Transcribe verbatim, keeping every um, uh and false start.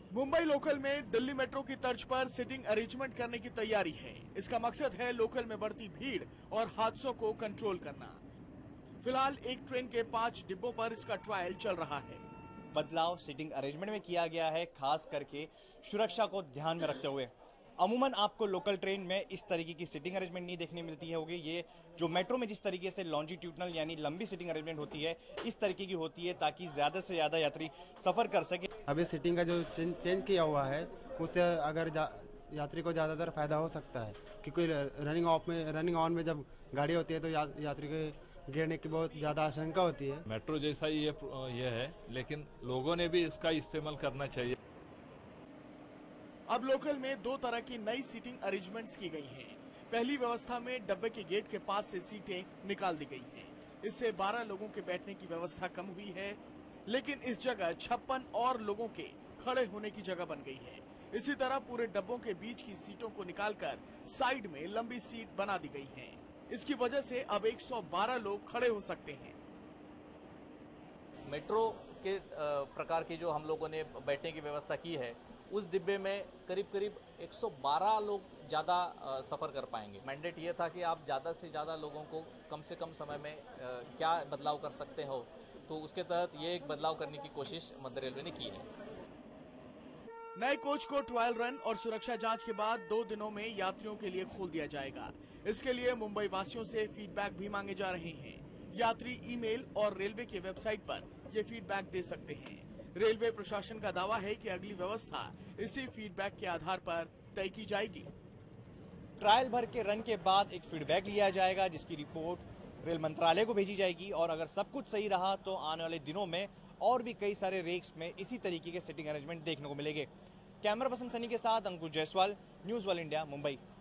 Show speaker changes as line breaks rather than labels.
Mumbai local में Delhi metro की तर्ज पर सीटिंग अरेंजमेंट करने की तैयारी है। इसका मकसद है लोकल में बढ़ती भीड़ और हादसों को कंट्रोल करना। फिलहाल एक ट्रेन के पांच डिब्बों पर इसका ट्रायल चल रहा है।
बदलाव सीटिंग अरेंजमेंट में किया गया है, खास करके सुरक्षा को ध्यान में रखते हुए। अमूमन आपको लोकल ट्रेन में इस तरीके की सीटिंग अरेंजमेंट नहीं देखने मिलती है होगी। ये जो मेट्रो में जिस तरीके से लॉन्जिट्यूडनल यानी लंबी सीटिंग अरेंजमेंट होती है, इस तरीके की होती है ताकि ज्यादा से ज्यादा यात्री सफर कर सके।
अभी सीटिंग का जो चेंज, चेंज किया हुआ है उससे अगर यात्री को ज़्यादातर फायदा हो सकता है, क्योंकि रनिंग ऑफ में रनिंग ऑन में जब गाड़ी होती है तो या, यात्री के गिरने की बहुत ज़्यादा आशंका होती है।
मेट्रो जैसा ही ये ये है, लेकिन लोगों ने भी इसका इस्तेमाल करना चाहिए।
अब लोकल में दो तरह की नई सीटिंग अरेंजमेंट्स की गई हैं। पहली व्यवस्था में डब्बे के गेट के पास से सीटें निकाल दी गई हैं। इससे बारह लोगों के बैठने की व्यवस्था कम हुई है, लेकिन इस जगह छप्पन और लोगों के खड़े होने की जगह बन गई है। इसी तरह पूरे डब्बों के बीच की सीटों को निकालकर साइड में लंबी सीट बना दी गई है। इसकी वजह से अब एक सौ बारह लोग खड़े हो सकते हैं।
मेट्रो के प्रकार की जो हम लोगों ने बैठने की व्यवस्था की है, उस डिब्बे में करीब करीब एक सौ बारह लोग ज़्यादा सफ़र कर पाएंगे। मैंडेट ये था कि आप ज़्यादा से ज़्यादा लोगों को कम से कम समय में आ, क्या बदलाव कर सकते हो, तो उसके तहत ये एक बदलाव करने की कोशिश मध्य रेलवे ने की है।
नए कोच को ट्रायल रन और सुरक्षा जांच के बाद दो दिनों में यात्रियों के लिए खोल दिया जाएगा। इसके लिए मुंबई वासियों से फीडबैक भी मांगे जा रहे हैं। यात्री ईमेल और रेलवे की वेबसाइट पर ये फीडबैक दे सकते हैं। रेलवे प्रशासन का दावा है कि अगली व्यवस्था इसी फीडबैक के आधार पर तय की जाएगी।
ट्रायल भर के रन के बाद एक फीडबैक लिया जाएगा, जिसकी रिपोर्ट रेल मंत्रालय को भेजी जाएगी और अगर सब कुछ सही रहा तो आने वाले दिनों में और भी कई सारे रेक्स में इसी तरीके के सीटिंग अरेंजमेंट देखने को मिलेंगे। कैमरा पर्सन सनी के साथ Ankush Jaiswal, news world India, Mumbai.